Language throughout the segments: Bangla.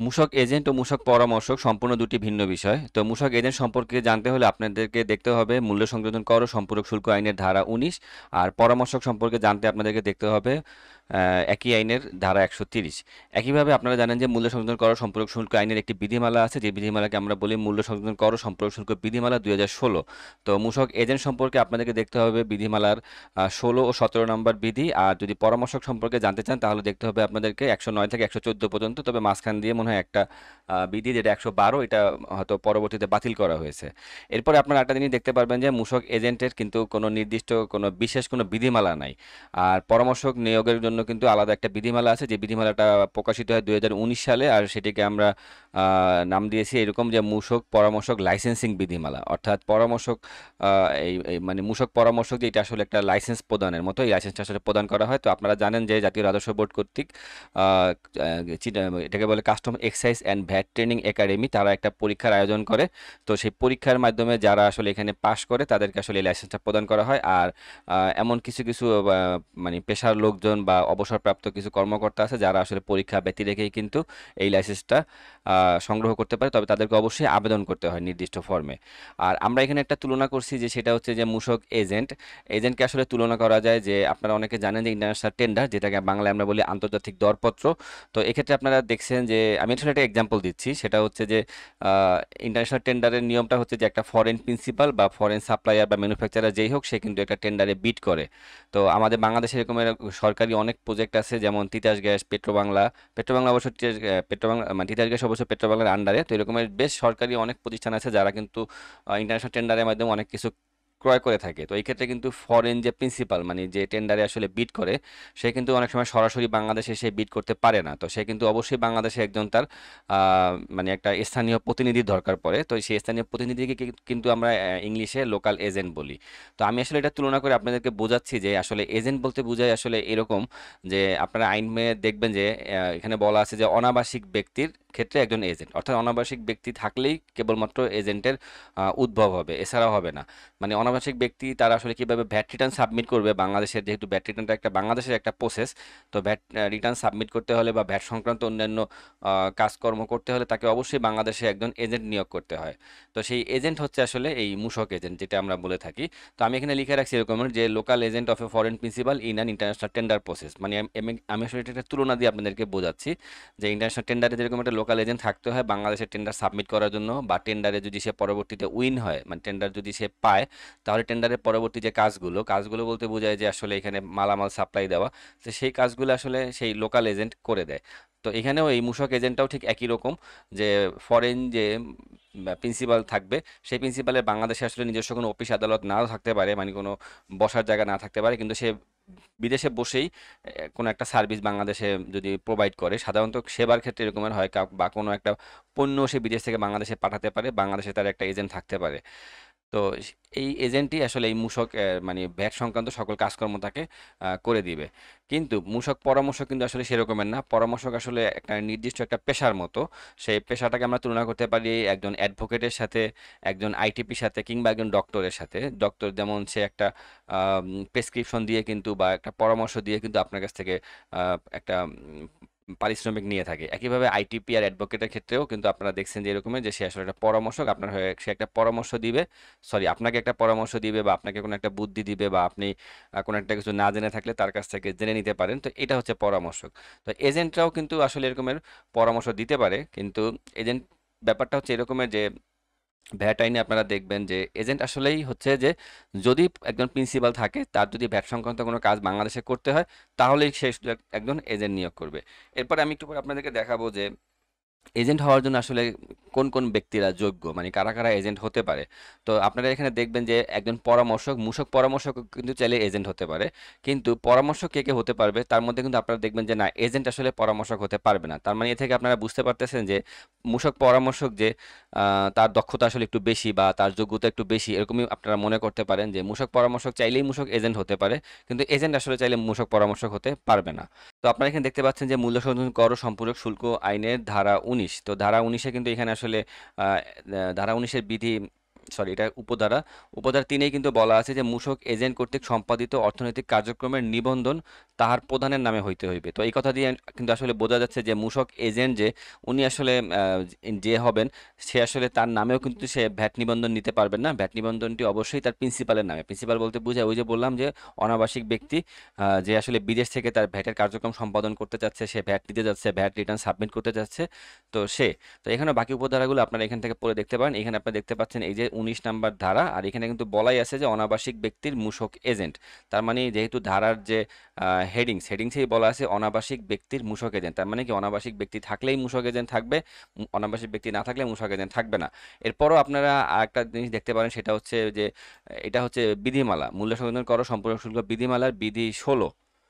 মূসক এজেন্ট ও মূসক পরামর্শক সম্পূর্ণ দুটি ভিন্ন বিষয়। তো মূসক এজেন্ট সম্পর্কে জানতে হলে আপনাদেরকে দেখতে হবে মূল্য সংযোজন কর ও সম্পূরক শুল্ক আইনের ধারা ১৯। আর পরামর্শক সম্পর্কে জানতে আপনাদেরকে দেখতে হবে একই আইনের ধারা ১৩০। একইভাবে আপনারা জানেন যে মূল্য সংযোজন কর ও সম্পূরক শুল্ক আইনের একটি বিধিমালা আছে, যে বিধিমালাকে আমরা বলি মূল্য সংযোজন কর ও সম্পূরক শুল্ক বিধিমালা ২০১৬। তো মূসক এজেন্ট সম্পর্কে আপনাদেরকে দেখতে হবে বিধিমালার ১৬ ও ১৭ নম্বর বিধি। আর যদি পরামর্শক সম্পর্কে জানতে চান তাহলে দেখতে হবে আপনাদেরকে ১০৯ থেকে ১১৪ পর্যন্ত, তবে মাঝখান দিয়ে মনে হয় একটা বিধি যেটা ১১২, এটা হয়তো পরবর্তীতে বাতিল করা হয়েছে। এরপরে আপনারা একটা জিনিস দেখতে পারবেন যে মূসক এজেন্টের কিন্তু কোনো নির্দিষ্ট কোনো বিশেষ কোনো বিধিমালা নাই। আর পরামর্শক নিয়োগের জন্য কিন্তু আলাদা একটা বিধিমালা আছে, যে বিধিমালাটা প্রকাশিত হয় ২০১৯ সালে, আর সেটিকে আমরা নাম দিয়েছি এরকম যে মূসক পরামর্শক লাইসেন্সিং বিধিমালা। অর্থাৎ পরামর্শক মানে মূসক পরামর্শক যে এটা আসলে একটা লাইসেন্স প্রদানের মতো, এই লাইসেন্সটা আসলে প্রদান করা হয়। তো আপনারা জানেন যে জাতীয় রাজস্ব বোর্ড কর্তৃক এটাকে বলে custom excise and VAT training academy, তারা একটা পরীক্ষার আয়োজন করে। তো সেই পরীক্ষার মাধ্যমে যারা আসলে এখানে পাশ করে তাদেরকে আসলে এই লাইসেন্সটা প্রদান করা হয়। আর এমন কিছু কিছু মানে পেশার লোকজন বা অবসরপ্রাপ্ত কিছু কর্মকর্তা আছে যারা আসলে পরীক্ষা ব্যতি রেখেই কিন্তু এই লাইসেন্সটা সংগ্রহ করতে পারে, তবে তাদেরকে অবশ্যই আবেদন করতে হয় নির্দিষ্ট ফর্মে। আর আমরা এখানে একটা তুলনা করছি, যে সেটা হচ্ছে যে মূসক এজেন্টকে আসলে তুলনা করা যায় যে আপনারা অনেকে জানেন যে ইন্টারন্যাশনাল টেন্ডার, যেটাকে বাংলায় আমরা বলি আন্তর্জাতিক দরপত্র। তো এক্ষেত্রে আপনারা দেখছেন যে আমি আসলে একটা এক্সাম্পল দিচ্ছি, সেটা হচ্ছে যে ইন্টারন্যাশনাল টেন্ডারের নিয়মটা হচ্ছে যে একটা ফরেন প্রিন্সিপাল বা ফরেন সাপ্লায়ার বা ম্যানুফ্যাকচারার যেই হোক, সে কিন্তু একটা টেন্ডারে বিড করে। তো আমাদের বাংলাদেশে এরকমের সরকারি অনেক প্রজেক্ট আছে, যেমন তিতাস গ্যাস, পেট্রোবাংলা। পেট্রোবাংলা অবশ্য পেট্রোবাংলা মানে তিতাস গ্যাস অবশ্য পেট্রোবাংলার আন্ডারে। তো এরকমের বেশ সরকারি অনেক প্রতিষ্ঠান আছে যারা কিন্তু ইন্টারন্যাশনাল টেন্ডারের মাধ্যমে অনেক কিছু ক্রয় করে থাকে। তো এই ক্ষেত্রে কিন্তু ফরেন যে প্রিন্সিপাল মানে যে টেন্ডারে আসলে বিড করে, সে কিন্তু অনেক সময় সরাসরি বাংলাদেশে সে বিড করতে পারে না। তো সে কিন্তু অবশ্যই বাংলাদেশে একজন তার মানে একটা স্থানীয় প্রতিনিধির দরকার পড়ে। তো সেই স্থানীয় প্রতিনিধিকে কিন্তু আমরা ইংলিশে লোকাল এজেন্ট বলি। তো আমি আসলে এটা তুলনা করে আপনাদেরকে বোঝাচ্ছি যে আসলে এজেন্ট বলতে বোঝায় আসলে এরকম, যে আপনারা আইনে দেখবেন যে এখানে বলা আছে যে অনাবাসিক ব্যক্তির ক্ষেত্রে একজন এজেন্ট, অর্থাৎ অনাবাসিক ব্যক্তি থাকলেই কেবলমাত্র এজেন্টের উদ্ভব হবে, এছাড়াও হবে না। মানে অনাবাসিক ব্যক্তি তারা আসলে কিভাবে ভ্যাট রিটার্ন সাবমিট করবে, বাংলাদেশের যেহেতু ভ্যাট রিটার্নটা একটা বাংলাদেশের একটা প্রসেস। তো ভ্যাট রিটার্ন সাবমিট করতে হলে বা ভ্যাট সংক্রান্ত অন্যান্য কাজকর্ম করতে হলে তাকে অবশ্যই বাংলাদেশে একজন এজেন্ট নিয়োগ করতে হয়। তো সেই এজেন্ট হচ্ছে আসলে এই মূসক এজেন্ট, যেটা আমরা বলে থাকি। তো আমি এখানে লিখে রাখছি এরকম যে local agent of a foreign principal in an international tender process. মানে আমি আসলে এটা একটা তুলনা দিয়ে আপনাদেরকে বোঝাচ্ছি যে ইন্টারন্যাশনাল টেন্ডারে যেরকম একটা লোকাল এজেন্ট থাকতে হয় বাংলাদেশের টেন্ডার সাবমিট করার জন্য, বা টেন্ডারে যদি সে পরবর্তীতে উইন হয় মানে টেন্ডার যদি সে পায়, তাহলে টেন্ডারের পরবর্তী যে কাজগুলো বলতে বোঝায় যে আসলে এখানে মালামাল সাপ্লাই দেওয়া, তো সেই কাজগুলো আসলে সেই লোকাল এজেন্ট করে দেয়। তো এখানেও এই মূসক এজেন্টটাও ঠিক একই রকম, যে ফরেন যে প্রিন্সিপাল থাকবে, সেই প্রিন্সিপালের বাংলাদেশে আসলে নিজস্ব কোনো অফিস আদালত নাও থাকতে পারে, মানে কোনো বসার জায়গা না থাকতে পারে, কিন্তু সে বিদেশে বসেই কোনো একটা সার্ভিস বাংলাদেশে যদি প্রোভাইড করে, সাধারণত সেবার ক্ষেত্রে এরকমের হয়, বা কোনো একটা পণ্য সে বিদেশ থেকে বাংলাদেশে পাঠাতে পারে, বাংলাদেশে তার একটা এজেন্ট থাকতে পারে। তো এই এজেন্টই আসলে এই মূসক মানে ভ্যাট সংক্রান্ত সকল কাজকর্ম তাকে করে দিবে। কিন্তু মূসক পরামর্শ কিন্তু আসলে সেরকমের না। পরামর্শক আসলে একটা নির্দিষ্ট একটা পেশার মতো। সেই পেশাটাকে আমরা তুলনা করতে পারি একজন অ্যাডভোকেটের সাথে, একজন আইটিপির সাথে, কিংবা একজন ডক্টরের সাথে। ডক্টর যেমন সে একটা প্রেসক্রিপশন দিয়ে কিন্তু বা একটা পরামর্শ দিয়ে কিন্তু আপনার কাছ থেকে একটা পারিশ্রমিক নিয়ে থাকে। একইভাবে আইটিপি আর অ্যাডভোকেটের ক্ষেত্রেও কিন্তু আপনারা দেখছেন যে এরকমের, যে সে আসলে একটা পরামর্শক, আপনার হয়ে সে একটা পরামর্শ দিবে, সরি আপনাকে একটা পরামর্শ দিবে বা আপনাকে কোনো একটা বুদ্ধি দিবে, বা আপনি কোনো একটা কিছু না জেনে থাকলে তার কাছ থেকে জেনে নিতে পারেন। তো এটা হচ্ছে পরামর্শক। তো এজেন্টরাও কিন্তু আসলে এরকমের পরামর্শ দিতে পারে, কিন্তু এজেন্ট ব্যাপারটা হচ্ছে এরকমের যে ভ্যাট আইনে আপনারা দেখবেন যে এজেন্ট আসলেই হচ্ছে যে যদি একজন প্রিন্সিপাল থাকে, তার যদি ভ্যাট সংক্রান্ত কোনো কাজ বাংলাদেশে করতে হয়, তাহলেই সে শুধু একজন এজেন্ট নিয়োগ করবে। এরপরে আমি একটু পরে আপনাদেরকে দেখাবো যে এজেন্ট হওয়ার জন্য আসলে কোন কোন ব্যক্তিরা যোগ্য, মানে কারা কারা এজেন্ট হতে পারে। তো আপনারা এখানে দেখবেন যে একজন পরামর্শক, মূসক পরামর্শক কিন্তু চাইলে এজেন্ট হতে পারে। কিন্তু পরামর্শক কে কে হতে পারবে, তার মধ্যে কিন্তু আপনারা দেখবেন যে না, এজেন্ট আসলে পরামর্শক হতে পারবে না। তার মানে এ থেকে আপনারা বুঝতে পারতেছেন যে মূসক পরামর্শক যে তার দক্ষতা আসলে একটু বেশি বা তার যোগ্যতা একটু বেশি, এরকমই আপনারা মনে করতে পারেন যে মূসক পরামর্শক চাইলেই মূসক এজেন্ট হতে পারে, কিন্তু এজেন্ট আসলে চাইলে মূসক পরামর্শক হতে পারবে না। তো আপনারা এখানে দেখতে পাচ্ছেন যে মূল্য সংযোজন কর ও সম্পূরক শুল্ক আইনের ধারা ১৯। তো ধারা ১৯-এ কিন্তু এখানে আসলে ধারা ১৯-এর বিধি সরি, এটা উপধারা। উপধারা 3 কিন্তু বলা আছে যে মূসক এজেন্ট কর্তৃক সম্পাদিত অর্থনৈতিক কার্যক্রমের নিবন্ধন তাহার প্রধানের নামে হইতে হইবে। তো এই কথা দিয়ে কিন্তু আসলে বোঝা যাচ্ছে যে মূসক এজেন্ট যে উনি আসলে যে হবেন, সে আসলে তার নামেও কিন্তু সে ভ্যাট নিবন্ধন নিতে পারবেন না। ভ্যাট নিবন্ধনটি অবশ্যই তার প্রিন্সিপালের নামে। প্রিন্সিপাল বলতে বোঝায় ওই যে বললাম যে অনাবাসিক ব্যক্তি যে আসলে বিদেশ থেকে তার ভ্যাটের কার্যক্রম সম্পাদন করতে চাচ্ছে, সে ভ্যাট নিতে যাচ্ছে, ভ্যাট রিটার্ন সাবমিট করতে যাচ্ছে। তো সে, তো এখানে বাকি উপধারাগুলো আপনারা এখান থেকে পড়ে দেখতে পারেন। এখানে আপনারা দেখতে পাচ্ছেন এই যে 19 নাম্বার ধারা, আর এখানে কিন্তু বলাই আছে যে অনাবাসিক ব্যক্তির মূসক এজেন্ট। তার মানে যেহেতু ধারার যে হেডিংসেই বলা আছে অনাবাসিক ব্যক্তির মূসক এজেন্ট, তার মানে কি অনাবাসিক ব্যক্তি থাকলেই মূসক এজেন্ট থাকবে, অনাবাসিক ব্যক্তি না থাকলে মূসক এজেন্ট থাকবে না। এরপরও আপনারা আরেকটা জিনিস দেখতে পারেন, সেটা হচ্ছে যে এটা হচ্ছে বিধিমালা, মূল্য সংযোজন কর সম্পূরক শুল্ক বিধিমালার বিধি 16।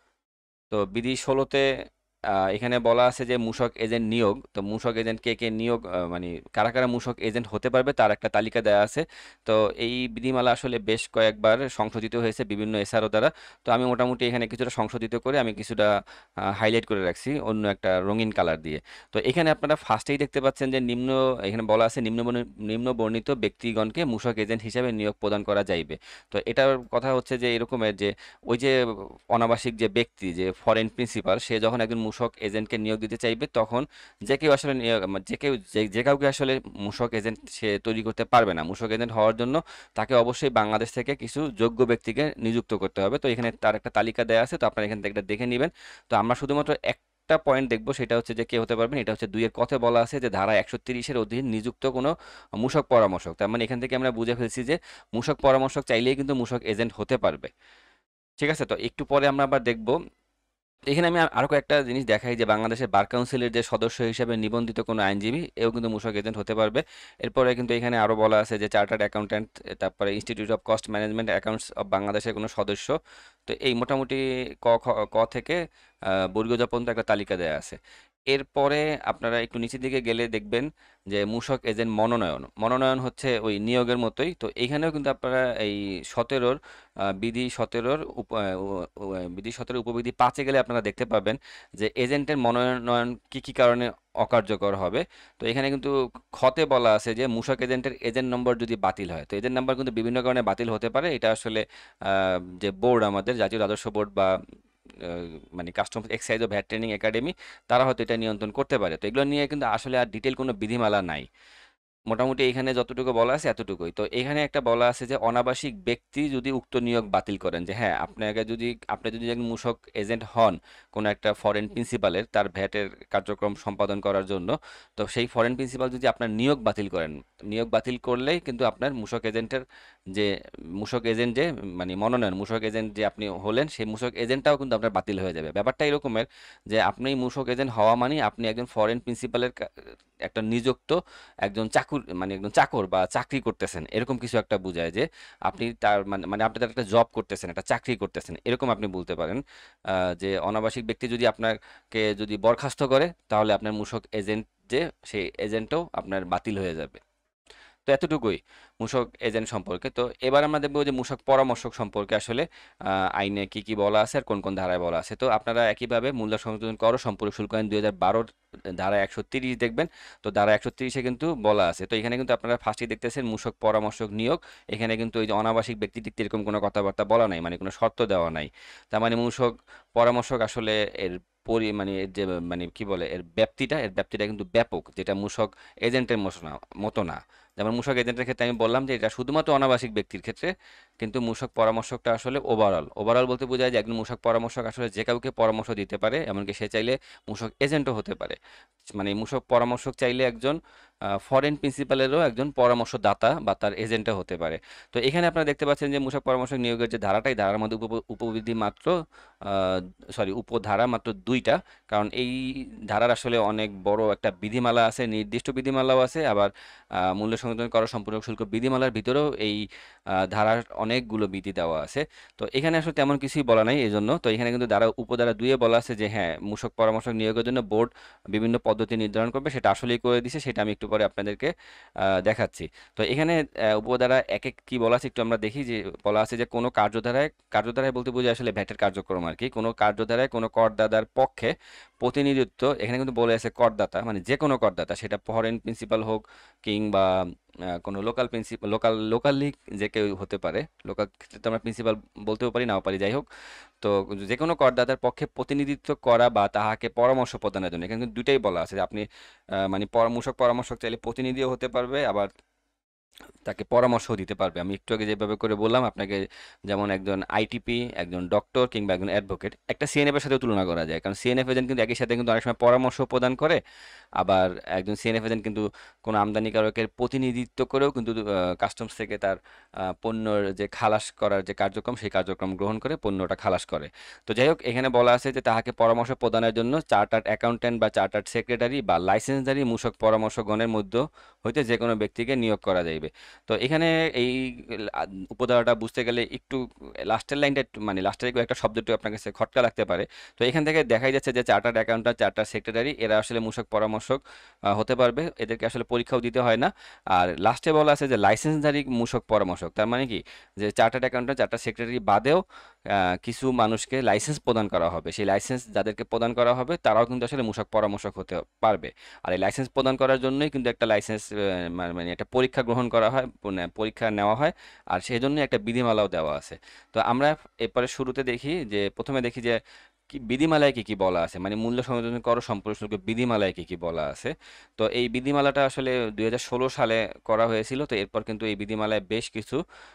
তো বিধি 16তে এখানে বলা আছে যে মূসক এজেন্ট নিয়োগ। তো মূসক এজেন্ট কে কে নিয়োগ, মানে কারা কারা মূসক এজেন্ট হতে পারবে তার একটা তালিকা দেওয়া আছে। তো এই বিধিমালা আসলে বেশ কয়েকবার সংশোধিত হয়েছে বিভিন্ন এসআরও দ্বারা। তো আমি মোটামুটি এখানে কিছুটা সংশোধিত করে আমি কিছুটা হাইলাইট করে রাখছি অন্য একটা রঙিন কালার দিয়ে। তো এখানে আপনারা ফার্স্টেই দেখতে পাচ্ছেন যে এখানে বলা আছে নিম্ন বর্ণিত ব্যক্তিগণকে মূসক এজেন্ট হিসেবে নিয়োগ প্রদান করা যাইবে। তো এটার কথা হচ্ছে যে এরকমের যে ওই যে অনাবাসিক যে ব্যক্তি, যে ফরেন প্রিন্সিপাল, সে যখন একজন মূসক এজেন্টকে নিয়োগ দিতে চাইবে, তখন যে কেউ আসলে যে কেউ যে কাউকে আসলে মূসক এজেন্ট সে তৈরি করতে পারবে না। মূসক এজেন্ট হওয়ার জন্য তাকে অবশ্যই বাংলাদেশ থেকে কিছু যোগ্য ব্যক্তিকে নিযুক্ত করতে হবে। তো এখানে তার একটা তালিকা দেওয়া আছে, তো আপনারা এখান থেকে একটা দেখে নেবেন। তো আমরা শুধুমাত্র একটা পয়েন্ট দেখবো, সেটা হচ্ছে যে কে হতে পারবেন। এটা হচ্ছে 2 এর কথে বলা আছে যে ধারা 130-এর অধীন নিযুক্ত কোনো মূসক পরামর্শক। তার মানে এখান থেকে আমরা বুঝে ফেলছি যে মূসক পরামর্শক চাইলেই কিন্তু মূসক এজেন্ট হতে পারবে। ঠিক আছে, তো একটু পরে আমরা আবার দেখব। এখানে আমি আরো কয়েকটা জিনিস দেখাই যে বাংলাদেশের বার কাউন্সিলের যে সদস্য হিসেবে নিবন্ধিত কোনো আইনজীবী, এও কিন্তু মূসক এজেন্ট হতে পারবে। এরপরে কিন্তু এখানে আরো বলা আছে যে চার্টার্ড অ্যাকাউন্ট্যান্ট, তারপরে institute of cost management accounts of বাংলাদেশের কোনো সদস্য। তো এই মোটামুটি ক থেকে বর্গীয় পর্যন্ত একটা তালিকা দেওয়া আছে। এরপরে আপনারা একটু নিচের দিকে গেলে দেখবেন যে মূসক এজেন্ট মনোনয়ন। মনোনয়ন হচ্ছে ওই নিয়োগের মতোই। তো এখানেও কিন্তু আপনারা এই 17-র বিধি 17-র বিধি 17 উপবিধি 5-এ গেলে আপনারা দেখতে পাবেন যে এজেন্টের মনোনয়ন কি কি কারণে অকার্যকর হবে। তো এখানে কিন্তু খতে বলা আছে যে মূসক এজেন্টের এজেন্ট নম্বর যদি বাতিল হয়, তো এজেন্ট নাম্বার কিন্তু বিভিন্ন কারণে বাতিল হতে পারে। এটা আসলে যে বোর্ড, আমাদের জাতীয় রাজস্ব বোর্ড বা মানে কাস্টমস এক্সাইজ ও ভ্যাট ট্রেনিং একাডেমি, তারা হয়তো এটা নিয়ন্ত্রণ করতে পারে। তো এগুলো নিয়ে কিন্তু আসলে আর ডিটেল কোনো বিধিমালা নাই। মোটামুটি এখানে যতটুকু বলা আছে এতটুকুই। তো এখানে একটা বলা আছে যে অনাবাসিক ব্যক্তি যদি উক্ত নিয়োগ বাতিল করেন, যে হ্যাঁ আপনি যদি একজন মূসক এজেন্ট হন কোনো একটা ফরেন প্রিন্সিপালের তার ভ্যাটের কার্যক্রম সম্পাদন করার জন্য, তো সেই ফরেন প্রিন্সিপাল যদি আপনার নিয়োগ বাতিল করেন, নিয়োগ বাতিল করলেই কিন্তু আপনার মূসক এজেন্টের যে মূসক এজেন্ট যে মানে মনোনয়ন, মূসক এজেন্ট যে আপনি হলেন, সেই মূসক এজেন্টটাও কিন্তু আপনার বাতিল হয়ে যাবে। ব্যাপারটা এরকমের যে আপনি মূসক এজেন্ট হওয়া মানে আপনি একজন ফরেন প্রিন্সিপালের একটা নিযুক্ত একজন মানে একজন চাকর বা চাকরি করতেছেন, এরকম কিছু একটা বোঝায় যে আপনি তার মানে আপনি তার একটা জব করতেছেন, একটা চাকরি করতেছেন, এরকম আপনি বলতে পারেন। যে অনাবাসিক ব্যক্তি যদি আপনাকে যদি বরখাস্ত করে, তাহলে আপনার মূসক এজেন্ট যে সেই এজেন্টও আপনার বাতিল হয়ে যাবে। তো এতটুকুই মূসক এজেন্ট সম্পর্কে। তো এবার আমরা দেখবো যে মূসক পরামর্শক সম্পর্কে আসলে আইনে কি কি বলা আছে আর কোন কোন ধারায় বলা আছে। তো আপনারা একইভাবে মূল্য সংযোজন কর সম্পর্ক শুল্ক আইন 2012 ধারা 130 দেখবেন। তো ধারা 130-এ কিন্তু বলা আছে। তো এখানে কিন্তু আপনারা ফার্স্টে দেখতেছেন মূসক পরামর্শক নিয়োগ। এখানে কিন্তু ওই যে অনাবাসিক ব্যক্তি টিক্তি এরকম কোনো কথাবার্তা বলা নাই, মানে কোনো শর্ত দেওয়া নাই। তার মানে মূসক পরামর্শক আসলে এর মানে এর যে মানে কি বলে এর ব্যাপ্তিটা কিন্তু ব্যাপক, যেটা মূসক এজেন্টের মতো না। যেমন মূসক এজেন্টের ক্ষেত্রে আমি বললাম যে এটা শুধুমাত্র অনাবাসিক ব্যক্তির ক্ষেত্রে, কিন্তু মূসক পরামর্শকটা আসলে ওভারঅল বলতে বোঝায় যে একজন মূসক পরামর্শক আসলে যে কাউকে পরামর্শ দিতে পারে, এমনকি সে চাইলে মূসক এজেন্টও হতে পারে। মানে মূসক পরামর্শক চাইলে একজন ফরেন প্রিন্সিপালেরও একজন পরামর্শদাতা বা তার এজেন্টও হতে পারে। তো এখানে আপনারা দেখতে পাচ্ছেন যে মূসক পরামর্শক নিয়োগের যে ধারাটাই, ধারার মধ্যে উপবিধি মাত্র উপধারা মাত্র 2টা। কারণ এই ধারার আসলে অনেক বড় একটা বিধিমালা আছে, নির্দিষ্ট বিধিমালাও আছে, আবার মূল্য সংযোজন করা সম্পূরক শুল্ক বিধিমালার ভিতরেও এই ধারার অনেকগুলো বিধি দেওয়া আছে। তো এখানে আসলে তেমন কিছুই বলা নাই এই জন্য। তো এখানে কিন্তু উপধারা 2-এ বলা আছে যে হ্যাঁ, মূসক পরামর্শক নিয়োগের জন্য বোর্ড বিভিন্ন পদ্ধতি নির্ধারণ করবে, সেটা আসলেই করে দিছে, সেটা আমি একটু পরে আপনাদেরকে দেখাচ্ছি। তো এখানে উপধারা 1-এ কি বলা আছে একটু আমরা দেখি। যে বলা আছে যে কোনো কার্যধারায় বলতে বোঝায় আসলে ভ্যাটের কার্যক্রম আর কি, কোনো কার্যধারায় কোনো করদাতার পক্ষে প্রতিনিধিত্ব এখানে কিন্তু বলে আছে করদাতা, মানে যে কোনো করদাতা, সেটা ফরেন প্রিন্সিপাল হোক কিংবা কোনো লোকাল প্রিন্সিপাল, লোকালি যে কেউ হতে পারে। লোকাল ক্ষেত্রে তো আমরা প্রিন্সিপাল বলতেও পারি, নাও পারি, যাই হোক। তো যে কোনো করদাতার পক্ষে প্রতিনিধিত্ব করা বা তাহাকে পরামর্শ প্রদানের জন্য, এখানে কিন্তু দুইটাই বলা আছে যে আপনি মানে পরামর্শক চাইলে প্রতিনিধিও হতে পারবে, আবার তাকে পরামর্শও দিতে পারবে। আমি একটু আগে যেভাবে করে বললাম আপনাকে, যেমন একজন আইটিপি, একজন ডক্টর কিংবা একজন অ্যাডভোকেট, একটা সিএনএফ এর সাথে তুলনা করা যায়, কারণ সিএনএফ এজেন্ট কিন্তু একই সাথে কিন্তু অনেক সময় পরামর্শ প্রদান করে, আবার একজন সিএনএফ এজেন্ট কিন্তু কোনো আমদানিকারকের প্রতিনিধিত্ব করেও কিন্তু কাস্টমস থেকে তার পণ্যর যে খালাস করার যে কার্যক্রম, সেই কার্যক্রম গ্রহণ করে পণ্যটা খালাস করে। তো যাই হোক, এখানে বলা আছে যে তাহাকে পরামর্শ প্রদানের জন্য চার্টার্ড অ্যাকাউন্ট্যান্ট বা চার্টার্ড সেক্রেটারি বা লাইসেন্সধারী মূসক পরামর্শগণের মধ্যে হইতে যে কোনো ব্যক্তিকে নিয়োগ করা যাইবে। তো এখানে এই উপধারাটা বুঝতে গেলে একটু লাস্টের লাইনটা মানে লাস্টের একটা শব্দটি আপনার কাছে খটকা লাগতে পারে। তো এখান থেকে দেখাই যাচ্ছে যে চার্টার্ড অ্যাকাউন্ট্যান্ট, চার্টার্ড সেক্রেটারি এরা আসলে মূসক পরামর্শক হতে পারবে, এদেরকে আসলে পরীক্ষাও দিতে হয় না। আর লাস্টে বলা আছে যে লাইসেন্সধারী মূসক পরামর্শক, তার মানে কি, যে চার্টার্ড অ্যাকাউন্ট্যান্ট, চার্টার্ড সেক্রেটারি বাদেও কিছু মানুষকে লাইসেন্স প্রদান করা হবে। সেই লাইসেন্স যাদেরকে প্রদান করা হবে তারাও কিন্তু আসলে মূসক পরামর্শক হতে পারবে। আর এই লাইসেন্স প্রদান করার জন্যই কিন্তু একটা লাইসেন্স মানে একটা পরীক্ষা গ্রহণ করা হয়, মানে পরীক্ষা নেওয়া হয়, আর সেই জন্য একটা বিধিমালাও দেওয়া আছে। তো আমরা এরপরে শুরুতে দেখি যে, প্রথমে দেখি যে কি বিধিমালায় কি কি বলা আছে, মানে মূল্য সংযোজন কর সম্পর্ক শুল্ক বিধিমালায় কি কি বলা আছে। তো এই বিধিমালাটা আসলে 2016 সালে করা হয়েছিল। তো এরপর কিন্তু এই বিধিমালায় বেশ কিছু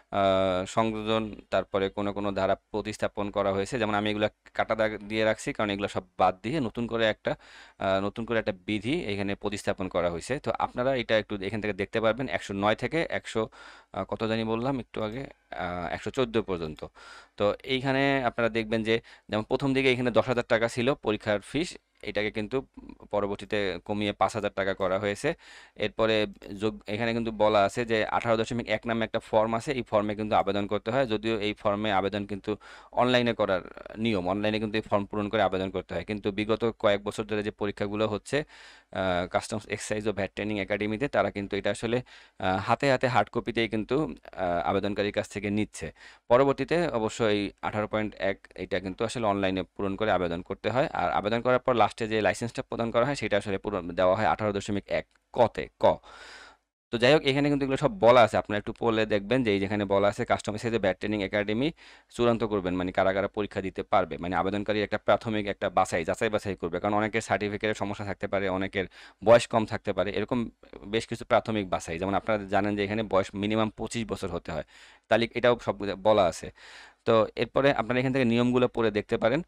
সংযোজন, তারপরে কোনো কোনো ধারা প্রতিস্থাপন করা হয়েছে, যেমন আমি এগুলা কাটা দাগ দিয়ে রাখছি কারণ এগুলো সব বাদ দিয়ে নতুন করে একটা বিধি এখানে প্রতিস্থাপন করা হয়েছে। তো আপনারা এটা একটু এখান থেকে দেখতে পারবেন, 109 থেকে 100 কত জানি বললাম একটু আগে, 114 পর্যন্ত। তো এইখানে আপনারা দেখবেন যে, যেমন প্রথম দিকে এখানে 10,000 টাকা ছিল পরীক্ষার ফিস, এটাকে কিন্তু পরবর্তীতে কমিয়ে 5,000 টাকা করা হয়েছে। এরপরে এখানে কিন্তু বলা আছে যে 18.1 নামে একটা ফর্ম আছে, এই ফর্মে কিন্তু আবেদন করতে হয়, যদিও এই ফর্মে আবেদন কিন্তু অনলাইনে করার নিয়ম, অনলাইনে কিন্তু এই ফর্ম পূরণ করে আবেদন করতে হয়, কিন্তু বিগত কয়েক বছর ধরে যে পরীক্ষাগুলো হচ্ছে কাস্টমস এক্সাইজ ও ভ্যাট ট্রেনিং একাডেমিতে, তারা কিন্তু এটা আসলে হাতে হাতে হার্ড কপিতেই কিন্তু আবেদনকারীর কাছ থেকে নিচ্ছে। পরবর্তীতে অবশ্য এই 18.1 এটা কিন্তু আসলে অনলাইনে পূরণ করে আবেদন করতে হয়, আর আবেদন করার পর লাস্টে যে লাইসেন্সটা প্রদান করা হয় সেটা আসলে পূরণ দেওয়া হয় 18.1 কতে ক। তো যাই হোক, এখানে কিন্তু এগুলো সব বলা আছে, আপনারা একটু পড়লে দেখবেন যে এই যেখানে বলা আছে কাস্টমার সাইজে ব্যাট ট্রেনিং একাডেমি চূড়ান্ত করবেন, মানে কারা কারা পরীক্ষা দিতে পারবে, মানে আবেদনকারী একটা প্রাথমিক একটা যাচাই বাছাই করবে, কারণ অনেকের সার্টিফিকেটের সমস্যা থাকতে পারে, অনেকের বয়স কম থাকতে পারে, এরকম বেশ কিছু প্রাথমিক বাছাই, যেমন আপনারা জানেন যে এখানে বয়স মিনিমাম 25 বছর হতে হয়, এটাও সব বলা আছে। তো এরপরে আপনারা এখান থেকে নিয়মগুলো পড়ে দেখতে পারেন।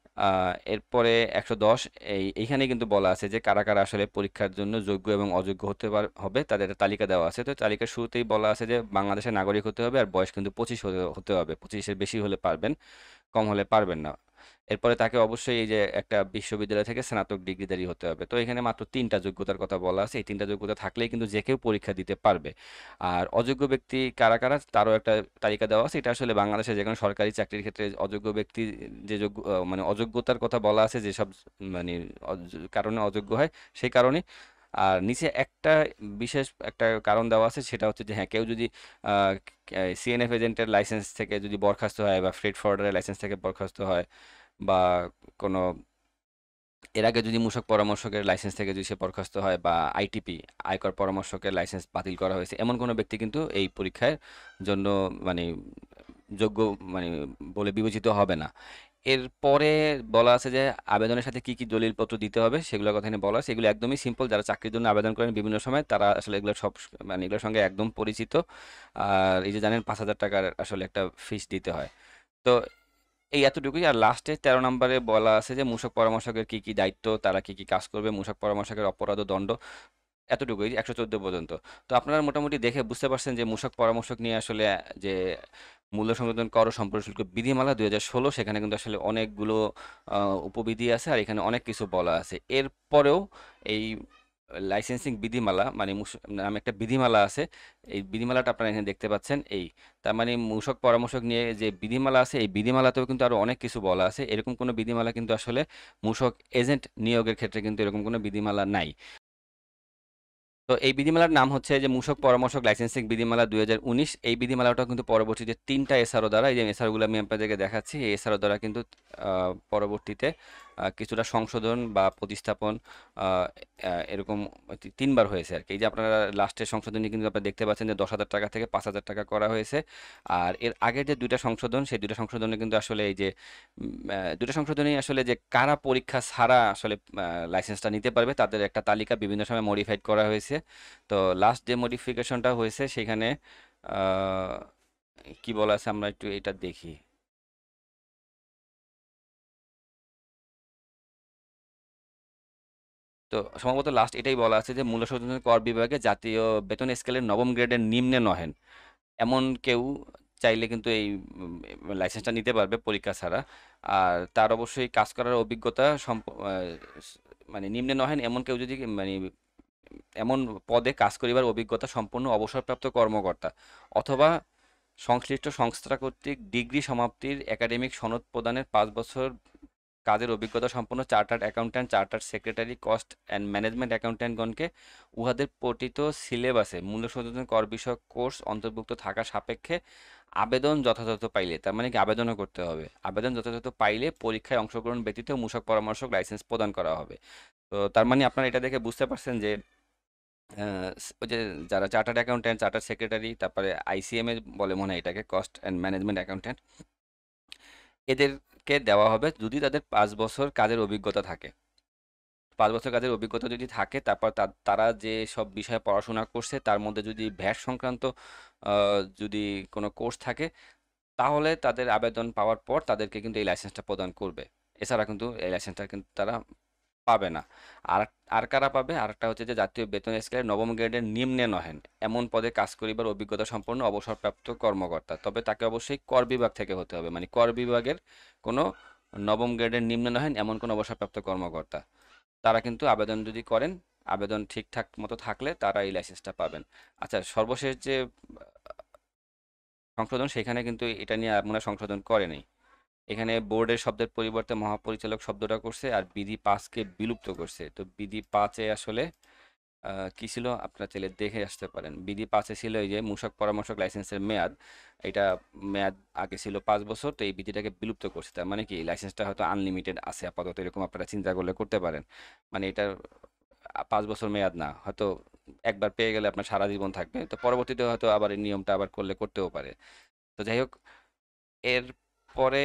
এরপরে 110, এইখানে কিন্তু বলা আছে যে কারা কারা আসলে পরীক্ষার জন্য যোগ্য এবং অযোগ্য হবে, তাদের একটা তালিকা দেওয়া আছে। তো তালিকার শুরুতেই বলা আছে যে বাংলাদেশের নাগরিক হতে হবে, আর বয়স কিন্তু 25 হতে হবে, 25-এর বেশি হলে পারবেন, কম হলে পারবেন না। এরপরে তাকে অবশ্যই এই যে একটা বিশ্ববিদ্যালয় থেকে স্নাতক ডিগ্রিধারী হতে হবে। তো এখানে মাত্র 3টা যোগ্যতার কথা বলা আছে, এই 3টা যোগ্যতা থাকলেই কিন্তু যে কেউ পরীক্ষা দিতে পারবে। আর অযোগ্য ব্যক্তি কারা কারা, তারও একটা তালিকা দেওয়া আছে। এটা আসলে বাংলাদেশে যে কোনো সরকারি চাকরির ক্ষেত্রে অযোগ্য ব্যক্তি যে মানে অযোগ্যতার কথা বলা আছে, যেসব মানে কারণে অযোগ্য হয় সেই কারণে। আর নিচে একটা বিশেষ একটা কারণ দেওয়া আছে, সেটা হচ্ছে যে হ্যাঁ, কেউ যদি সিএনএফ এজেন্টের লাইসেন্স থেকে যদি বরখাস্ত হয়, বা ফ্রেট ফরওয়ার্ডারের লাইসেন্স থেকে বরখাস্ত হয়, বা কোনো এর আগে যদি মূসক পরামর্শকের লাইসেন্স থেকে যদি সে বরখাস্ত হয়, বা আইটিপি, আয়কর পরামর্শকের লাইসেন্স বাতিল করা হয়েছে, এমন কোনো ব্যক্তি কিন্তু এই পরীক্ষার জন্য মানে যোগ্য মানে বলে বিবেচিত হবে না। এরপরে বলা আছে যে আবেদনের সাথে কি কি দলিলপত্র দিতে হবে সেগুলোর কথা এখানে বলা আছে। এগুলো একদমই সিম্পল, যারা চাকরির জন্য আবেদন করেন বিভিন্ন সময় তারা আসলে এগুলো সব মানে এগুলোর সঙ্গে একদম পরিচিত। আর এই যে জানেন 5,000 টাকার আসলে একটা ফিস দিতে হয়। তো এই এতটুকুই। আর লাস্টে 13 নম্বরে বলা আছে যে মূসক পরামর্শকের কি কি দায়িত্ব, তারা কি কি কাজ করবে, মূসক পরামর্শকের অপরাধ ও দণ্ড, এতটুকুই, 114 পর্যন্ত। তো আপনারা মোটামুটি দেখে বুঝতে পারছেন যে মূসক পরামর্শক নিয়ে আসলে যে মূল্য সংযোজন কর ও সম্পর্ক শুল্ক বিধিমালা 2016, সেখানে কিন্তু আসলে অনেকগুলো উপবিধি আছে, আর এখানে অনেক কিছু বলা আছে। এরপরেও এই লাইসেন্সিং বিধিমালা মানে নামে একটা বিধিমালা আছে, এই বিধিমালাটা আপনারা এখানে দেখতে পাচ্ছেন। তার মানে মূসক পরামর্শক নিয়ে যে বিধিমালা আছে, এই বিধিমালাতেও কিন্তু আরো অনেক কিছু বলা আছে। এরকম কোনো বিধিমালা কিন্তু আসলে মূসক এজেন্ট নিয়োগের ক্ষেত্রে কিন্তু এরকম কোনো বিধিমালা নাই। তো এই বিধিমালার নাম হচ্ছে যে মূসক পরামর্শক লাইসেন্সিং বিধিমালা 2019। এই বিধিমালাটা কিন্তু পরবর্তীতে 3টা এসআরও দ্বারা, এই যে এসআরও গুলো আমি আপনাদেরকে দেখাচ্ছি, এই এসআরও দ্বারা কিন্তু পরবর্তীতে কিছুটা সংশোধন বা প্রতিস্থাপন আহ, এরকম 3বার হয়েছে আর কি। এই যে আপনারা লাস্টের সংশোধনী কিন্তু আপনারা দেখতে পাচ্ছেন যে 10,000 টাকা থেকে 5,000 টাকা করা হয়েছে। আর এর আগের যে দুইটা সংশোধন, সেই দুইটা সংশোধনে কিন্তু আসলে এই যে দুইটা সংশোধনী আসলে যে কারা পরীক্ষা ছাড়া আসলে লাইসেন্সটা নিতে পারবে তাদের একটা তালিকা বিভিন্ন সময় মডিফাইড করা হয়েছে। তো লাস্ট যে মডিফিকেশনটা হয়েছে সেখানে আহ, কি বলা আছে আমরা একটু এটা দেখি। তো সম্ভবত লাস্ট এটাই বলা আছে যে মূল্যস্বতন্ত্র কর বিভাগে জাতীয় বেতন স্কেলের নবম গ্রেডের নিম্নে নহেন এমন কেউ চাইলে কিন্তু এই লাইসেন্সটা নিতে পারবে পরীক্ষা ছাড়া। আর তার অবশ্যই কাজ করার অভিজ্ঞতা মানে নিম্নে নহেন এমন কেউ যদি মানে এমন পদে কাজ করিবার অভিজ্ঞতা সম্পন্ন অবসরপ্রাপ্ত কর্মকর্তা অথবা সংশ্লিষ্ট সংস্থা কর্তৃক ডিগ্রি সমাপ্তির একাডেমিক সনদ প্রদানের 5 বছর কাজের অভিজ্ঞতা সম্পন্ন chartered accountant, chartered secretary, cost and management অ্যাকাউন্ট্যান্টগণকে উহাদের পঠিত সিলেবাসে মূল্যস্বতন্ত্র কর বিষয়ক কোর্স অন্তর্ভুক্ত থাকা সাপেক্ষে আবেদন যথাযথ পাইলে, তার মানে কি আবেদনও করতে হবে, আবেদন যথাযথ পাইলে পরীক্ষায় অংশগ্রহণ ব্যতীত মূসক পরামর্শক লাইসেন্স প্রদান করা হবে। তো তার মানে আপনারা এটা দেখে বুঝতে পারছেন যে ওই যে যারা চার্টার্ড অ্যাকাউন্ট্যান্ট, চার্টার্ড সেক্রেটারি, তারপরে আইসিএম এ বলে মনে হয় এটাকে, কস্ট অ্যান্ড ম্যানেজমেন্ট অ্যাকাউন্ট্যান্ট, এদেরকে দেওয়া হবে যদি তাদের 5 বছর কাজের অভিজ্ঞতা থাকে। 5 বছর কাজের অভিজ্ঞতা যদি থাকে, তারপর তারা যে সব বিষয়ে পড়াশোনা করছে তার মধ্যে যদি ভ্যাট সংক্রান্ত যদি কোনো কোর্স থাকে, তাহলে তাদের আবেদন পাওয়ার পর তাদেরকে কিন্তু এই লাইসেন্সটা প্রদান করবে। এছাড়া কিন্তু এই লাইসেন্সটা কিন্তু তারা পাবে না। আর আর কারা পাবে? আরেকটা হচ্ছে যে জাতীয় বেতন স্কেলের নবম গ্রেডের নিম্নে নহেন এমন পদে কাজ করিবার অভিজ্ঞতা সম্পন্ন অবসরপ্রাপ্ত কর্মকর্তা, তবে তাকে অবশ্যই কর বিভাগ থেকে হতে হবে, মানে কর বিভাগের কোনো নবম গ্রেডের নিম্নে নহেন এমন কোনো অবসরপ্রাপ্ত কর্মকর্তা, তারা কিন্তু আবেদন যদি করেন, আবেদন ঠিকঠাক মতো থাকলে তারা এই লাইসেন্সটা পাবেন। আচ্ছা, সর্বশেষ যে সংশোধন সেখানে কিন্তু এটা নিয়ে আপনারা সংশোধন করেনি। এখানে বোর্ডের শব্দের পরিবর্তে মহাপরিচালক শব্দটা করছে আর বিধি 5কে বিলুপ্ত করছে। তো বিধি 5-এ আসলে কি ছিল আপনারা চাইলে দেখে আসতে পারেন। বিধি 5-এ ছিল এই যে মূসক পরামর্শক লাইসেন্সের মেয়াদ, এটা মেয়াদ আগে ছিল 5 বছর, তো এই বিধিটাকে বিলুপ্ত করছে। তার মানে কি লাইসেন্সটা হয়তো আনলিমিটেড আছে আপাতত, এরকম আপনারা চিন্তা করলে করতে পারেন। মানে এটার 5 বছর মেয়াদ না, হয়তো একবার পেয়ে গেলে আপনার সারা জীবন থাকবে, তো পরবর্তীতে হয়তো আবার এই নিয়মটা আবার করলে করতেও পারে। তো যাই হোক, এর পরে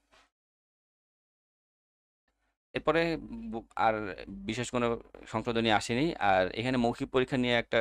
এরপরে আর বিশেষ কোনো সংশোধনী আসেনি। আর এখানে মৌখিক পরীক্ষা নিয়ে একটা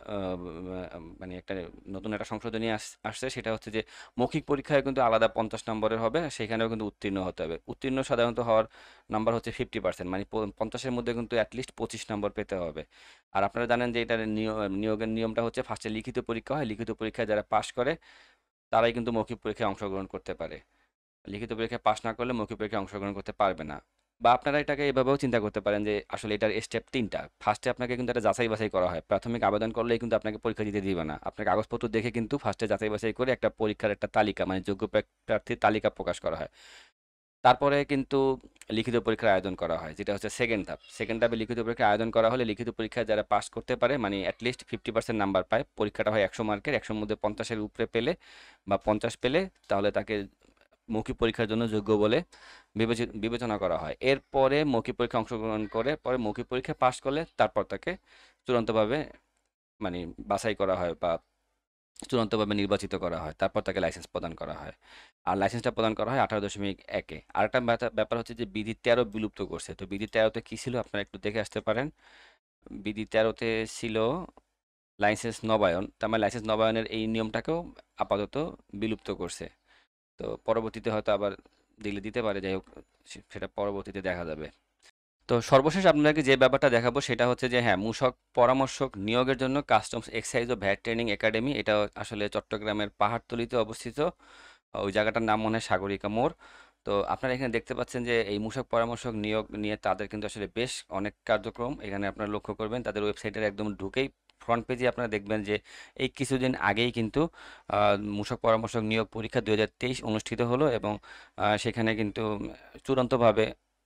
মানে একটা নতুন একটা সংশোধনী আসছে, সেটা হচ্ছে যে মৌখিক পরীক্ষায় কিন্তু আলাদা 50 নম্বরের হবে, সেখানেও কিন্তু উত্তীর্ণ হতে হবে। উত্তীর্ণ সাধারণত হওয়ার নাম্বার হচ্ছে 50%, মানে 50-এর মধ্যে কিন্তু অ্যাটলিস্ট 25 নম্বর পেতে হবে। আর আপনারা জানেন যে এটার নিয়োগের নিয়মটা হচ্ছে ফার্স্টে লিখিত পরীক্ষা হয়, লিখিত পরীক্ষায় যারা পাশ করে তারাই কিন্তু মৌখিক পরীক্ষায় অংশগ্রহণ করতে পারে। লিখিত পরীক্ষায় পাশ না করলে মৌখিক পরীক্ষায় অংশগ্রহণ করতে পারবে না। বা আপনারা এটাকে এভাবেও চিন্তা করতে পারেন যে আসলে এটার স্টেপ 3টা। ফার্স্টে আপনাকে কিন্তু একটা যাচাই বাছাই করা হয়, প্রাথমিক আবেদন করলেই কিন্তু আপনাকে পরীক্ষা দিতে দিবে না, আপনার কাগজপত্র দেখে কিন্তু ফার্স্টে যাচাই বাছাই করে একটা পরীক্ষার একটা তালিকা, মানে যোগ্য প্রার্থীর তালিকা প্রকাশ করা হয়। তারপরে কিন্তু লিখিত পরীক্ষার আয়োজন করা হয়, যেটা হচ্ছে সেকেন্ড ধাপ। সেকেন্ড ধাপে লিখিত পরীক্ষার আয়োজন করা হলে লিখিত পরীক্ষায় যারা পাস করতে পারে, মানে অ্যাটলিস্ট 50% নাম্বার পায়, পরীক্ষাটা হয় 100 মার্কের, 100-র মধ্যে 50-এর উপরে পেলে বা 50 পেলে তাহলে তাকে মৌখিক পরীক্ষার জন্য যোগ্য বলে বিবেচনা করা হয়। এরপরে মৌখিক পরীক্ষা অংশগ্রহণ করে পরে মৌখিক পরীক্ষা পাশ করলে তারপর তাকে চূড়ান্তভাবে মানে বাছাই করা হয় বা চূড়ান্তভাবে নির্বাচিত করা হয়, তারপর তাকে লাইসেন্স প্রদান করা হয়। আর লাইসেন্সটা প্রদান করা হয় 18.1-এ। আরেকটা ব্যাপার হচ্ছে যে বিধি 13 বিলুপ্ত করছে। তো বিধি 13-তে কি ছিল আপনারা একটু দেখে আসতে পারেন। বিধি 13-তে ছিল লাইসেন্স নবায়ন, তার মানে লাইসেন্স নবায়নের এই নিয়মটাকেও আপাতত বিলুপ্ত করছে। তো পরবর্তীতে হয়তো আবার দিলে দিতে পারে, যাই হোক সেটা পরবর্তীতে দেখা যাবে। তো সর্বশেষ আপনাকে যে ব্যাপারটা দেখাবো সেটা হচ্ছে যে হ্যাঁ, মূসক পরামর্শক নিয়োগের জন্য কাস্টমস এক্সাইজ ও ভ্যাট ট্রেনিং একাডেমি, এটা আসলে চট্টগ্রামের পাহাড়তলিতে অবস্থিত। ওই জায়গাটার নাম মনে হয় সাগরিকা মোড়। তো আপনারা এখানে দেখতে পাচ্ছেন যে এই মূসক পরামর্শক নিয়োগ নিয়ে তাদের কিন্তু আসলে বেশ অনেক কার্যক্রম এখানে আপনারা লক্ষ্য করবেন। তাদের ওয়েবসাইটের একদম ঢুকেই ফ্রন্ট পেজে আপনারা দেখবেন যে এই কিছুদিন আগেই কিন্তু মূসক পরামর্শক নিয়োগ পরীক্ষা 2023 অনুষ্ঠিত হলো এবং সেখানে কিন্তু চূড়ান্তভাবে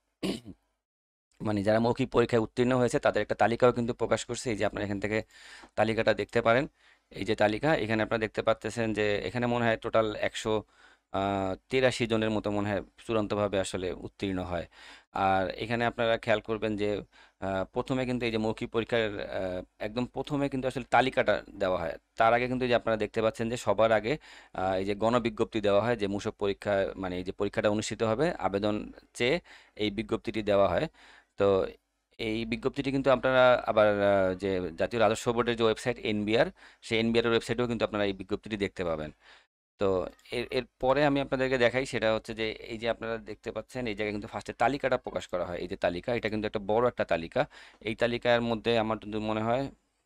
মানে যারা মৌখিক পরীক্ষায় উত্তীর্ণ হয়েছে তাদের একটা তালিকাও কিন্তু প্রকাশ করছে। এই যে আপনারা এখান থেকে তালিকাটা দেখতে পারেন। এই যে তালিকা এখানে আপনারা দেখতে পাচ্ছেন যে এখানে মনে হয় টোটাল 83 জনের মতো মনে হয় চূড়ান্তভাবে আসলে উত্তীর্ণ হয়। আর এখানে আপনারা খেয়াল করবেন যে প্রথমে কিন্তু এই যে মৌখিক পরীক্ষার একদম প্রথমে কিন্তু আসলে তালিকাটা দেওয়া হয়। তার আগে কিন্তু এই যে আপনারা দেখতে পাচ্ছেন যে সবার আগে এই যে গণবিজ্ঞপ্তি দেওয়া হয় যে মূসক পরীক্ষা, মানে এই যে পরীক্ষাটা অনুষ্ঠিত হবে আবেদন চেয়ে এই বিজ্ঞপ্তিটি দেওয়া হয়। তো এই বিজ্ঞপ্তিটি কিন্তু আপনারা আবার যে জাতীয় রাজস্ব বোর্ডের যে ওয়েবসাইট এনবিআর, সেই এনবিআর এর ওয়েবসাইটেও কিন্তু আপনারা এই বিজ্ঞপ্তিটি দেখতে পাবেন। তো এর পরে আমি আপনাদেরকে দেখাই, সেটা হচ্ছে যে এই যে আপনারা দেখতে পাচ্ছেন এই জায়গায় কিন্তু ফার্স্টে তালিকাটা প্রকাশ করা হয়। এই যে তালিকা, এটা কিন্তু একটা বড় একটা তালিকা। এই তালিকার মধ্যে আমার কিন্তু মনে হয়,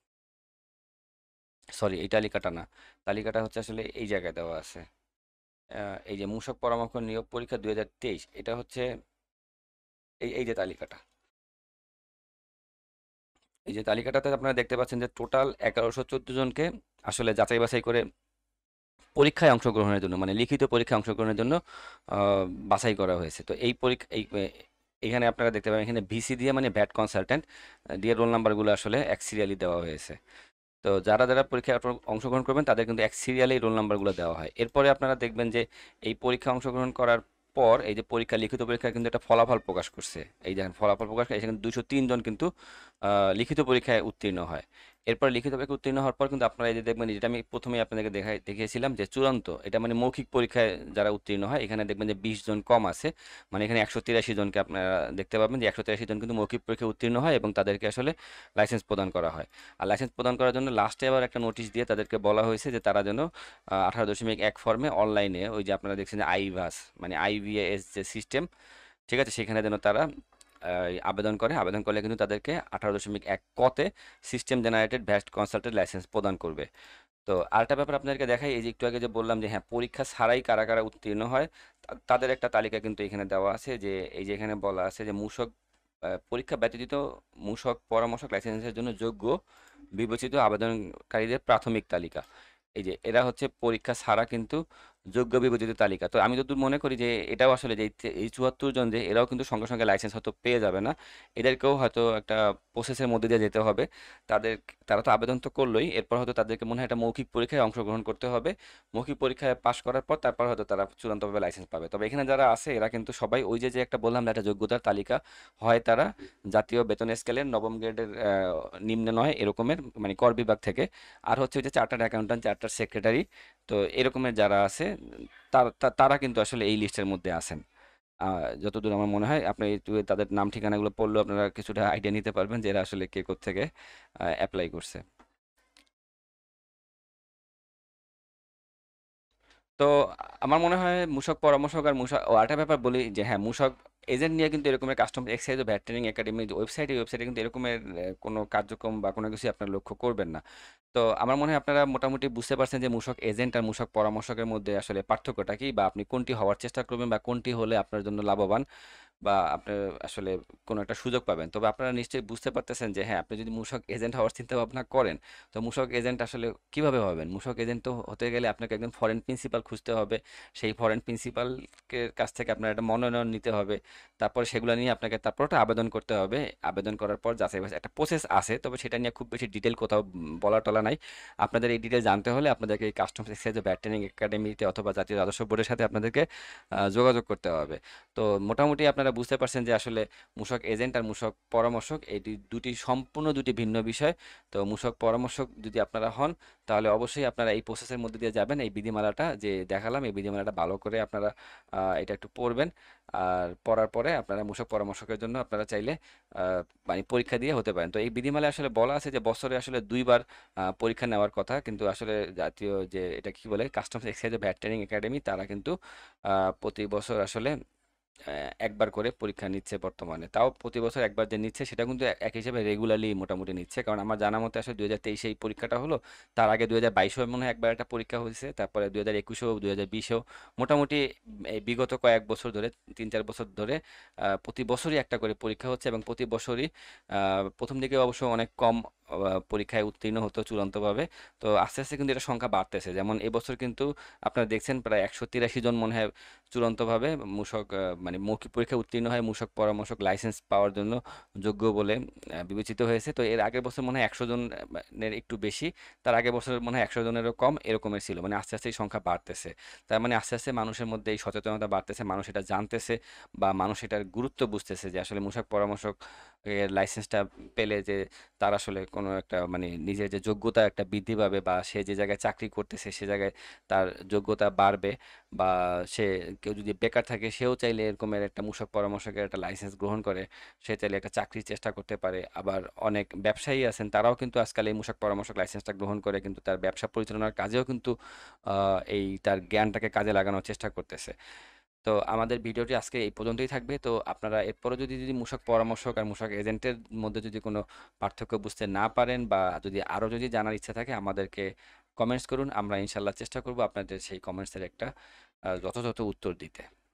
সরি এই তালিকাটা না, তালিকাটা হচ্ছে আসলে এই জায়গায় দেওয়া আছে। এই যে মূসক পরামর্শ নিয়োগ পরীক্ষা 2023, এটা হচ্ছে এই যে তালিকাটা, এই যে তালিকাটাতে আপনারা দেখতে পাচ্ছেন যে টোটাল 1114 জনকে আসলে যাচাই বাছাই করে পরীক্ষায় অংশগ্রহণের জন্য, মানে লিখিত পরীক্ষায় অংশগ্রহণের জন্য বাছাই করা হয়েছে। তো এই পরীক্ষা এখানে আপনারা দেখতে পাবেন এখানে ভিসি দিয়ে, মানে ভ্যাট কনসালটেন্ট দিয়ে রোল নাম্বারগুলো আসলে এক সিরিয়ালি দেওয়া হয়েছে। তো যারা যারা পরীক্ষায় অংশগ্রহণ করবেন তাদের কিন্তু এক সিরিয়ালেই রোল নাম্বারগুলো দেওয়া হয়। এরপরে আপনারা দেখবেন যে এই পরীক্ষা অংশগ্রহণ করার পর এই যে পরীক্ষা, লিখিত পরীক্ষার কিন্তু একটা ফলাফল প্রকাশ করছে। এই দেখেন ফলাফল প্রকাশ করে এখানে 203 জন কিন্তু লিখিত পরীক্ষায় উত্তীর্ণ হয়। এরপর লিখিত পরীক্ষা উত্তীর্ণ হওয়ার পর কিন্তু আপনারা এই যে দেখবেন, যেটা আমি প্রথমেই আপনাদেরকে দেখিয়েছিলাম যে চূড়ান্ত, এটা মানে মৌখিক পরীক্ষায় যারা উত্তীর্ণ হয়, এখানে দেখবেন যে 20 জন কম আছে। মানে এখানে 183 জনকে আপনারা দেখতে পাবেন যে 183 জন কিন্তু মৌখিক পরীক্ষায় উত্তীর্ণ হয় এবং তাদেরকে আসলে লাইসেন্স প্রদান করা হয়। আর লাইসেন্স প্রদান করার জন্য লাস্টে আবার একটা নোটিশ দিয়ে তাদেরকে বলা হয়েছে যে তারা যেন 18.1 ফর্মে অনলাইনে, ওই যে আপনারা দেখছেন যে আইভাস, মানে আইভিএস যে সিস্টেম, ঠিক আছে, সেখানে যেন তারা আবেদন করে। আবেদন করলে কিন্তু তাদেরকে 18.1 কতে system generated VAT consultant licence প্রদান করবে। তো আরেকটা ব্যাপার আপনাদেরকে দেখাই, এই যে একটু আগে যে বললাম যে হ্যাঁ পরীক্ষা ছাড়াই কারা কারা উত্তীর্ণ হয়, তাদের একটা তালিকা কিন্তু এখানে দেওয়া আছে। যে এই যে এখানে বলা আছে যে মূসক পরীক্ষা ব্যতীত মূসক পরামর্শক লাইসেন্সের জন্য যোগ্য বিবেচিত আবেদনকারীদের প্রাথমিক তালিকা। এই যে এরা হচ্ছে পরীক্ষা ছাড়া কিন্তু যোগ্য বিবেচিত তালিকা। তো আমি যতদূর মনে করি যে এটাও আসলে যে এই 74 জন, যে এরাও কিন্তু সঙ্গে সঙ্গে লাইসেন্স হয়তো পেয়ে যাবে না। এদেরকেও হয়তো একটা প্রসেসের মধ্যে দিয়ে যেতে হবে। তাদের, তারা তো আবেদন তো করলোই, এরপর হয়তো তাদেরকে মনে হয় একটা মৌখিক পরীক্ষায় অংশগ্রহণ করতে হবে। মৌখিক পরীক্ষায় পাশ করার পর তারপর হয়তো তারা চূড়ান্তভাবে লাইসেন্স পাবে। তবে এখানে যারা আছে এরা কিন্তু সবাই ওই যে যে একটা বললাম না, একটা যোগ্যতার তালিকা, হয় তারা জাতীয় বেতন স্কেলের নবম গ্রেডের নিম্নে নয় এরকমের, মানে কর বিভাগ থেকে, আর হচ্ছে ওই যে চার্টার্ড অ্যাকাউন্ট্যান্ট, চার্টার্ড সেক্রেটারি, তো এরকমের যারা আছে তারা কিন্তু আসলে এই লিস্টের মধ্যে আছেন। যতদূর আমার মনে হয় আপনি একটু তাদের নাম ঠিকানাগুলো পড়লেও আপনারা কিছুটা আইডিয়া নিতে পারবেন যে এরা আসলে কে কোত্থেকে অ্যাপ্লাই করছে। তো আমার মনে হয় মূসক পরামর্শক আর মূসক, ও আরেকটা ব্যাপার বলি যে হ্যাঁ মূসক এজেন্ট নিয়ে কিন্তু এরকমের কাস্টমার এক্সাইজ ও ভ্যাট ট্রেনিং একাডেমি ওয়েবসাইটে কিন্তু এরকমের কোনো কার্যক্রম বা কোনো কিছু আপনারা লক্ষ্য করবেন না। তো আমার মনে হয় আপনারা মোটামুটি বুঝতে পারছেন যে মূসক এজেন্ট আর মূসক পরামর্শকের মধ্যে আসলে পার্থক্যটা কি, বা আপনি কোনটি হওয়ার চেষ্টা করবেন, বা কোনটি হলে আপনার জন্য লাভবান, বা আপনি আসলে কোনো একটা সুযোগ পাবেন। তবে আপনারা নিশ্চয়ই বুঝতে পারতেছেন যে হ্যাঁ আপনি যদি মূসক এজেন্ট হওয়ার চিন্তা ভাবনা করেন, তো মূসক এজেন্ট আসলে কিভাবে হবেন? মূসক এজেন্ট তো হতে গেলে আপনাকে একজন ফরেন প্রিন্সিপাল খুঁজতে হবে। সেই ফরেন প্রিন্সিপালকে কাছ থেকে আপনার একটা মনোনয়ন নিতে হবে। তারপরে সেগুলো নিয়ে আপনাকে তারপর একটা আবেদন করতে হবে। আবেদন করার পর যাচাই বাছাই একটা প্রসেস আছে, তবে সেটা নিয়ে খুব বেশি ডিটেল কোথাও বলা টলা নাই। আপনাদের এই ডিটেল জানতে হলে আপনাদেরকে এই কাস্টমস এক্সাইজ ও ভ্যাট ট্রেনিং একাডেমিতে অথবা জাতীয় রাজস্ব বোর্ডের সাথে আপনাদেরকে যোগাযোগ করতে হবে। তো মোটামুটি আপনারা বুঝতে পারছেন যে আসলে মূসক এজেন্ট আর মূসক পরামর্শক এই দুটি সম্পূর্ণ দুটি ভিন্ন বিষয়। তো মূসক পরামর্শক যদি আপনারা হন, তাহলে অবশ্যই আপনারা এই প্রসেসের মধ্যে দিয়ে যাবেন। এই বিধিমালাটা যে দেখালাম, এই বিধিমালাটা ভালো করে আপনারা এটা একটু পড়বেন। আর পড়ার পরে আপনারা মূসক পরামর্শকের জন্য আপনারা চাইলে মানে পরীক্ষা দিয়ে হতে পারেন। তো এই বিধিমালায় আসলে বলা আছে যে বছরে আসলে দুইবার পরীক্ষা নেওয়ার কথা, কিন্তু আসলে জাতীয় যে এটা কি বলে কাস্টমস এক্সাইজ ও ভ্যাট ট্রেনিং একাডেমি, তারা কিন্তু প্রতি বছর আসলে একবার করে পরীক্ষা নিচ্ছে বর্তমানে। তাও প্রতি বছর একবার যে নিচ্ছে সেটা কিন্তু এক হিসেবে রেগুলারলি মোটামুটি নিচ্ছে। কারণ আমার জানা মতে আসলে 2023 এই পরীক্ষাটা হলো, তার আগে 2022 মনে হয় একবার একটা পরীক্ষা হয়েছে, তারপরে 2021-এও 2020-এও মোটামুটি এই বিগত কয়েক বছর ধরে, 3-4 বছর ধরে প্রতি বছরই একটা করে পরীক্ষা হচ্ছে। এবং প্রতি বছরই প্রথম দিকে অবশ্য অনেক কম পরীক্ষায় উত্তীর্ণ হতো চূড়ান্তভাবে। তো আস্তে আস্তে কিন্তু এটা সংখ্যা বাড়তেছে, যেমন এবছর কিন্তু আপনারা দেখছেন প্রায় 183 জন মনে হয় চূড়ান্তভাবে মূসক মানে মৌখিক পরীক্ষায় উত্তীর্ণ হয় মূসক পরামর্শক লাইসেন্স পাওয়ার জন্য যোগ্য বলে বিবেচিত হয়েছে। তো এর আগের বছর মনে হয় 100 জনের একটু বেশি, তার আগের বছর মনে হয় 100 জনেরও কম এরকমের ছিল, মানে আস্তে আস্তে এই সংখ্যা বাড়তেছে। তার মানে আস্তে আস্তে মানুষের মধ্যে এই সচেতনতা বাড়তেছে, মানুষ এটা জানতেছে বা মানুষ এটার গুরুত্ব বুঝতেছে যে আসলে মূসক পরামর্শক এর লাইসেন্সটা পেলে যে তার আসলে কোনো একটা মানে নিজের যে যোগ্যতা একটা বৃদ্ধি পাবে, বা সে যে জায়গায় চাকরি করতেছে সে জায়গায় তার যোগ্যতা বাড়বে, বা সে কেউ যদি বেকার থাকে সেও চাইলে এরকমের একটা মূসক পরামর্শকের একটা লাইসেন্স গ্রহণ করে সে চাইলে একটা চাকরির চেষ্টা করতে পারে। আবার অনেক ব্যবসায়ী আছেন তারাও কিন্তু আজকাল এই মূসক পরামর্শক লাইসেন্সটা গ্রহণ করে কিন্তু তার ব্যবসা পরিচালনার কাজেও কিন্তু এই তার জ্ঞানটাকে কাজে লাগানোর চেষ্টা করতেছে। তো আমাদের ভিডিওটি আজকে এই পর্যন্তই থাকবে। তো আপনারা এরপরও যদি মূসক পরামর্শক আর মূসক এজেন্টের মধ্যে যদি কোনো পার্থক্য বুঝতে না পারেন, বা যদি আরও যদি জানার ইচ্ছা থাকে আমাদেরকে কমেন্টস করুন, আমরা ইনশাল্লাহ চেষ্টা করব আপনাদের সেই কমেন্টসের একটা যথাযথ উত্তর দিতে।